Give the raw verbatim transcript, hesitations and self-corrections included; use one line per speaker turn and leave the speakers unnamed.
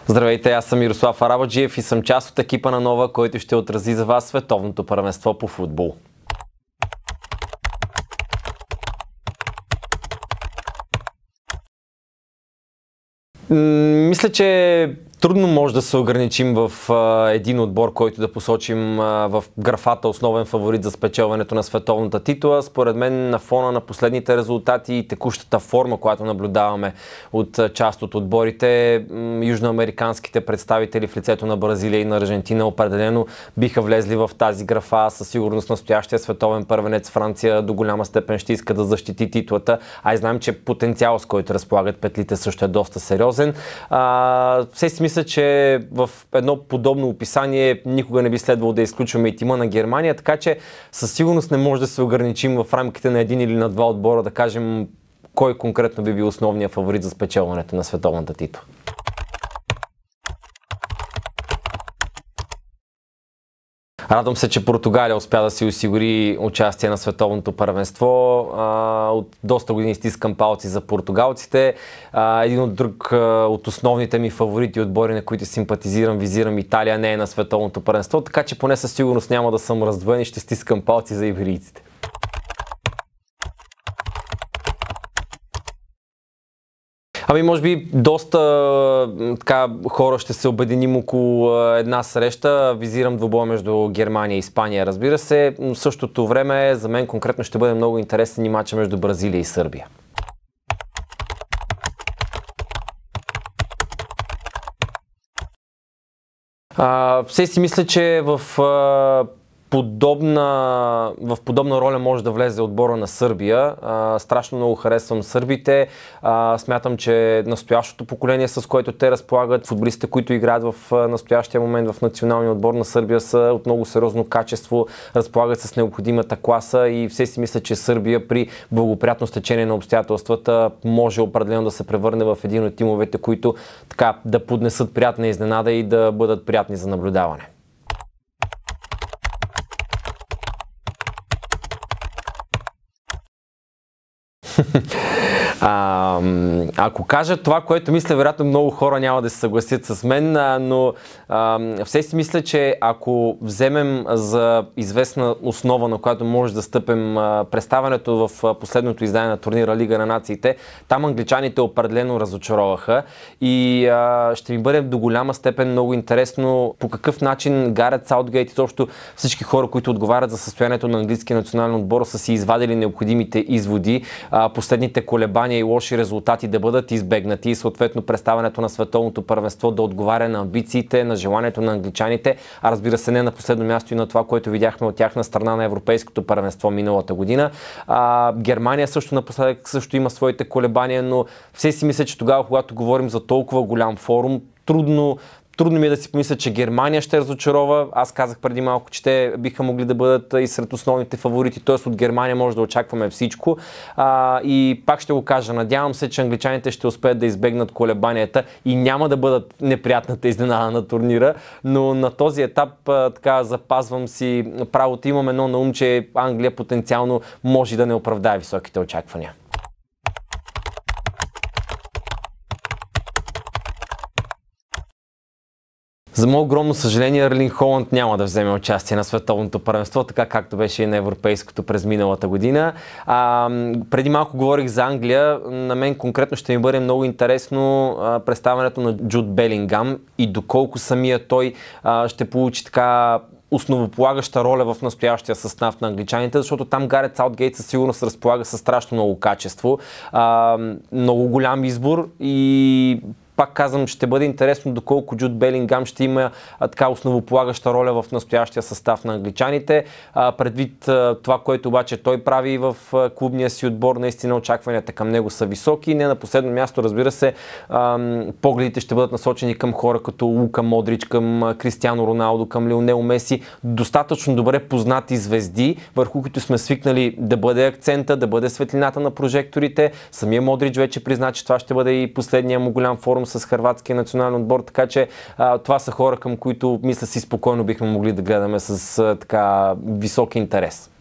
Здравейте, аз съм Мирослав Арабаджиев и съм част от екипа на Нова, който ще отрази за вас световното първенство по футбол. Мисля, че трудно може да се ограничим в а, един отбор, който да посочим а, в графата основен фаворит за спечелването на световната титла. Според мен на фона на последните резултати и текущата форма, която наблюдаваме от а, част от отборите, м, южноамериканските представители в лицето на Бразилия и на Аржентина определено биха влезли в тази графа. Със сигурност настоящия световен първенец Франция до голяма степен ще иска да защити титлата, а и знаем, че потенциал, с който разполагат петлите, също е доста сериозен. А, все си мисля, че в едно подобно описание никога не би следвало да изключваме и тима на Германия, така че със сигурност не може да се ограничим в рамките на един или на два отбора да кажем кой конкретно би бил основният фаворит за спечелването на световната титла. Радвам се, че Португалия успя да си осигури участие на световното първенство. От доста години стискам палци за португалците. Един от друг от основните ми фаворити отбори, на които симпатизирам, визирам Италия, не е на световното първенство, така че поне със сигурност няма да съм раздвоен и ще стискам палци за иберийците. Ами може би доста така, хора ще се обединим около една среща. Визирам двубоя между Германия и Испания, разбира се. Но в същото време за мен конкретно ще бъде много интересен и матча между Бразилия и Сърбия. А, все си мисля, че в а, Подобна, в подобна роля може да влезе отбора на Сърбия. А, страшно много харесвам сърбите. А, смятам, че настоящото поколение, с което те разполагат, футболистите, които играят в настоящия момент в националния отбор на Сърбия, са от много сериозно качество, разполагат с необходимата класа и все си мисля, че Сърбия при благоприятно стечение на обстоятелствата може определено да се превърне в един от тимовете, които така да поднесат приятна изненада и да бъдат приятни за наблюдаване. А, ако кажа това, което мисля, вероятно много хора няма да се съгласят с мен, но а, все си мисля, че ако вземем за известна основа, на която може да стъпим а, представянето в последното издание на турнира Лига на нациите, там англичаните определено разочароваха и а, ще ми бъде до голяма степен много интересно по какъв начин Гарет Саутгейт и също всички хора, които отговарят за състоянието на английския национален отбор, са си извадили необходимите изводи, а, последните колебания и лоши резултати да бъдат избегнати и съответно представянето на световното първенство да отговаря на амбициите, на желанието на англичаните, а разбира се не на последно място и на това, което видяхме от тяхна страна на европейското първенство миналата година. А, Германия също напоследък също има своите колебания, но все си мисля, че тогава, когато говорим за толкова голям форум, трудно Трудно ми е да си помисля, че Германия ще разочарова. Аз казах преди малко, че те биха могли да бъдат и сред основните фаворити, т.е. от Германия може да очакваме всичко. А, и пак ще го кажа, надявам се, че англичаните ще успеят да избегнат колебанията и няма да бъдат неприятната изненада на турнира, но на този етап а, така запазвам си правото. Имам едно на ум, че Англия потенциално може да не оправдае високите очаквания. За мое огромно съжаление, Ерлинг Холанд няма да вземе участие на световното първенство, така както беше и на европейското през миналата година. А, преди малко говорих за Англия. На мен конкретно ще ми бъде много интересно а, представянето на Джуд Белингам и доколко самия той а, ще получи така основополагаща роля в настоящия състав на англичаните, защото там Гарет Саутгейт със сигурност разполага със страшно много качество, а, много голям избор и пак казвам, ще бъде интересно доколко Джуд Белингам ще има а, така основополагаща роля в настоящия състав на англичаните. А, предвид а, това, което обаче той прави в а, клубния си отбор, наистина очакванията към него са високи. Не на последно място, разбира се, а, погледите ще бъдат насочени към хора като Лука Модрич, към а, Кристиано Роналдо, към Лионел Меси. Достатъчно добре познати звезди, върху които сме свикнали да бъде акцента, да бъде светлината на прожекторите. Самия Модрич вече призна, че това ще бъде и последния му голям форум с хърватския национален отбор, така че а, това са хора, към които мисля си спокойно бихме могли да гледаме с а, така висок интерес.